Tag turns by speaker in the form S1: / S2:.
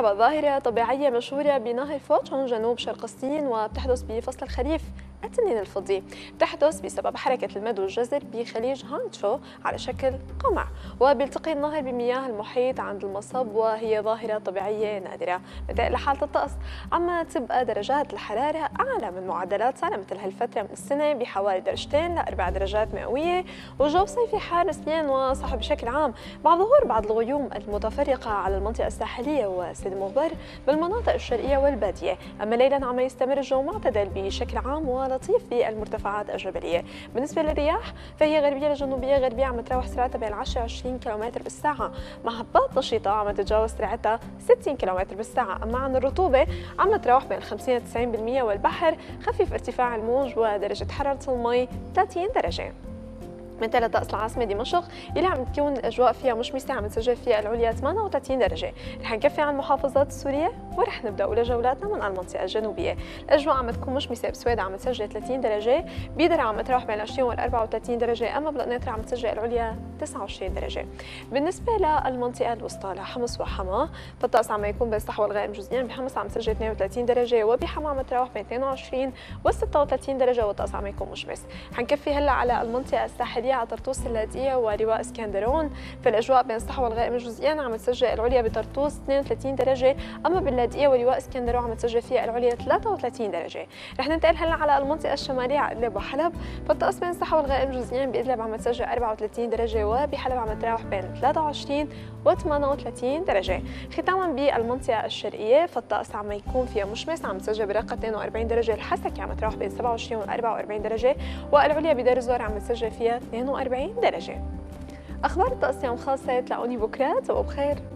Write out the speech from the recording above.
S1: مرحبا. ظاهرة طبيعية مشهورة بنهر فوج عن جنوب شرق الصين وبتحدث بفصل الخريف. التنين الفضي بتحدث بسبب حركة المد والجزر بخليج هانغتشو على شكل قمع، وبيلتقي النهر بمياه المحيط عند المصب، وهي ظاهرة طبيعية نادرة. بتقل حالة الطقس عم تبقى درجات الحرارة أعلى من معدلات على مثل هالفترة من السنة بحوالي درجتين ل4 درجات مئوية، والجو صيفي حار نسبيا وصحو بشكل عام، مع ظهور بعض الغيوم المتفرقة على المنطقة الساحلية وسيدي مغبر بالمناطق الشرقية والبادية. أما ليلا عم يستمر الجو معتدل بشكل عام ولطيف في المرتفعات الجبلية. بالنسبة للرياح فهي غربية لجنوبية غربية عم تراوح سرعتها بين 10 و 20 كم بالساعة، مع هبات نشيطة عم تتجاوز سرعتها 60 كم بالساعة. أما عن الرطوبة عم تراوح بين 50 و 90%، والبحر خفيف ارتفاع الموج، ودرجة حرارة المي 30 درجة. مثل طقس العاصمة دمشق يلي عم تكون الأجواء فيها مشمسة، عم تسجل فيها العليا 38 درجة. رح نكفي عن المحافظات السورية ورح نبدأ أولى جولاتنا من المنطقة الجنوبية. الأجواء عم تكون مشمسة، بسويدة عم تسجل 30 درجة، بيدر عم تروح بين 20 وال 34 درجة، أما بلقناطر عم تسجل العليا 29 درجة. بالنسبة للمنطقة الوسطى لحمص وحما فالطقس عم يكون بين الصحوة والغائم جزئيا. بحمص عم تسجل 32 درجة، وبحما عم تروح بين 22 وال 36 درجة، والطقس عم يكون مشمس. حنكفي هلا على المنطقة الساحلية على طرطوس اللاذقية ولواء اسكندرون، فالاجواء بين الصحوة والغائم جزئيا عم تسجل العليا بطرطوس 32 درجة، اما باللاذقية ولواء اسكندرون عم تسجل فيها العليا 33 درجة. رح ننتقل هلا على المنطقة الشمالية على ادلب وحلب، فالطقس بين الصحوة والغائم جزئيا بادلب عم تسجل 34 درجة، وبحلب عم تراوح بين 23 و 38 درجة. ختاما بالمنطقة الشرقية فالطقس عم يكون فيها مشمس، عم تسجل برقة 42 درجة، الحسكة عم تراوح بين 27 و 44 درجة، والعليا بدير الزور عم تسجل فيها 42 درجة. أخبار الطقس يوم خاصة تلاقوني بكرة، تبقوا بخير.